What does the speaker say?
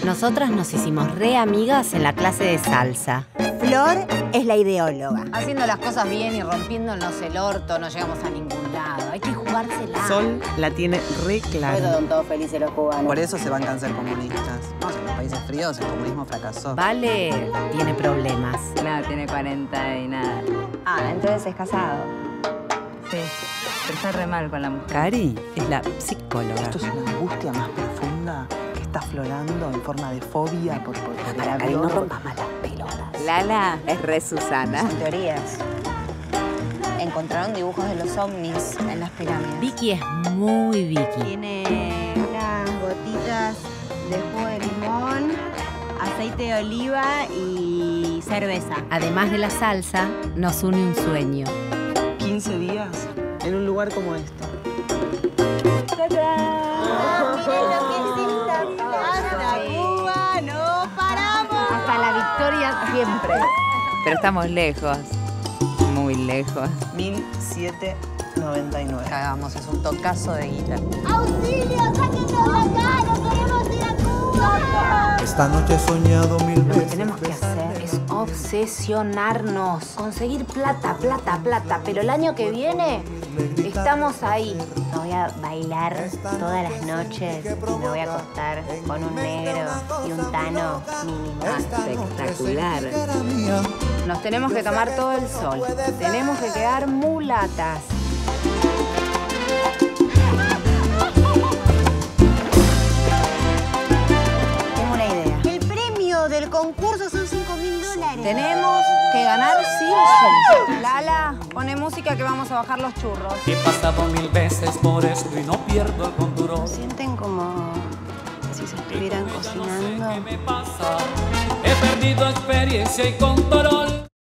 Nosotras nos hicimos re amigas en la clase de salsa. Flor es la ideóloga. Haciendo las cosas bien y rompiéndonos el orto no llegamos a ningún lado. Hay que jugársela. Sol la tiene re clara. Son todos felices los cubanos. Por eso se van a ser comunistas. No, en los países fríos el comunismo fracasó. Vale tiene problemas. Claro, tiene 40 y nada. Ah, entonces es casado. Sí, pero está re mal con la mujer. Cari es la psicóloga. Esto es una angustia más profunda que está aflorando en forma de fobia por el Cari, avión. no rompas más las pelotas. Lala es re Susana. Son teorías. Encontraron dibujos de los ovnis en las pirámides. Vicky es muy Vicky. Tiene unas gotitas de jugo de limón, aceite de oliva y cerveza. Además de la salsa, nos une un sueño. 15 días en un lugar como este. ¡Hasta Cuba no paramos! Hasta la victoria siempre. Pero estamos lejos, muy lejos. 1799. Cagamos, es un tocazo de guita. ¡Auxilio! ¡Sáquenos de acá! ¡No queremos ir a Cuba! Esta noche he soñado mil Lo que veces. tenemos que hacer es obsesionarnos, conseguir plata, plata, plata. Pero el año que viene estamos ahí. Me voy a bailar todas las noches y me voy a acostar con un negro y un tano mínimo. Espectacular. Nos tenemos que tomar todo el sol. Tenemos que quedar mulatas. Tengo una idea. El premio del concurso son $5.000. Tenemos que ganar sí o sí. Lala, pone música que vamos a bajar los churros. He pasado 1000 veces por esto y no pierdo el control. Sienten como si se estuvieran cocinando. ¿Qué me pasa? He perdido experiencia y control.